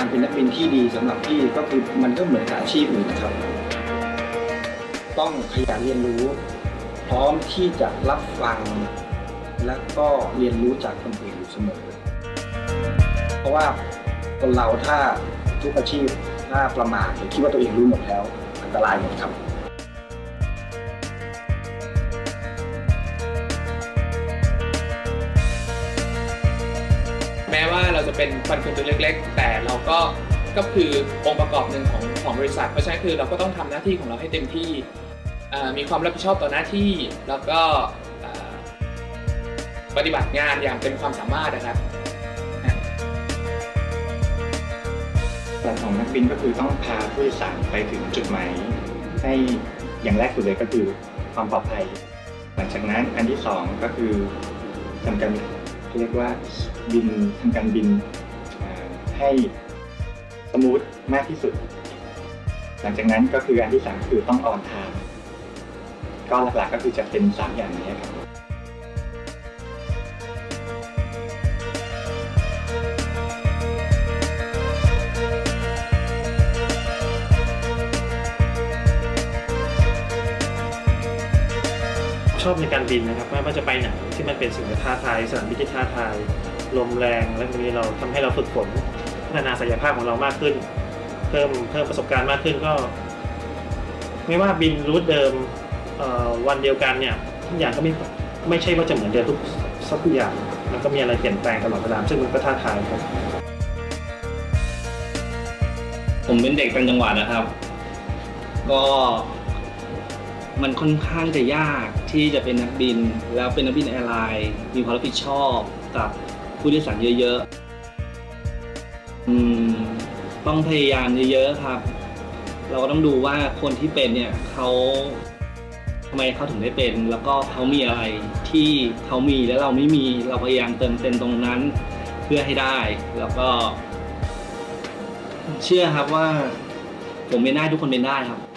เป็นนักบินที่ดีสำหรับพี่ก็คือมันก็เหมือนกับอาชีพอื่นนะครับต้องขยันเรียนรู้พร้อมที่จะรับฟังและก็เรียนรู้จากคนอื่นอยู่เสมอเพราะว่าคนเราถ้าทุกอาชีพถ้าประมาทหรือคิดว่าตัวเองรู้หมดแล้วอันตรายหมดครับแม้ว่าเราจะเป็นฟันเฟืองตัวเล็กๆแต่เราก็คือองค์ประกอบหนึ่งของบริษัทเพราะฉะนั้นคือเราก็ต้องทำหน้าที่ของเราให้เต็มที่มีความรับผิดชอบต่อหน้าที่แล้วก็ปฏิบัติงานอย่างเป็นความสามารถนะครับหลักของนักบินก็คือต้องพาผู้โดยสารไปถึงจุดหมายให้อย่างแรกสุดเลยก็คือความปลอดภัยหลังจากนั้นอันที่สองก็คือทำการเรียกว่าทำการบินให้สมูทมากที่สุดหลังจากนั้นก็คืออันที่สามคือต้องออนไทม์ก็หลักๆก็คือจะเป็น3อย่างนี้ครับชอบในการบินนะครับไม่ว่าจะไปไหนที่มันเป็นสิ่งที่ท้าทายสนามบินที่ท้าทายลมแรงและตรงนี้เราทำให้เราฝึกฝนพัฒนาศักยภาพของเรามากขึ้นเพิ่มประสบการณ์มากขึ้นก็ไม่ว่าบินรูทเดิมวันเดียวกันเนี่ยทุกอย่างก็ไม่ใช่ว่าจะเหมือนเดิมทุกอย่างมันก็มีอะไรเปลี่ยนแปลงตลอดเวลาซึ่งมันก็ท้าทายครับผมเป็นเด็กต่างจังหวัดนะครับก็มันค่อนข้างจะยากที่จะเป็นนักบินแล้วเป็นนักบินแอร์ไลน์มีความรับผิดชอบกับผู้โดยสารเยอะๆต้องพยายามเยอะๆครับเราก็ต้องดูว่าคนที่เป็นเนี่ยเขาทำไมเขาถึงได้เป็นแล้วก็เขามีอะไรที่เขามีแล้วเราไม่มีเราพยายามเติมเต็มตรงนั้นเพื่อให้ได้แล้วก็เชื่อครับว่าผมเป็นได้ทุกคนเป็นได้ครับ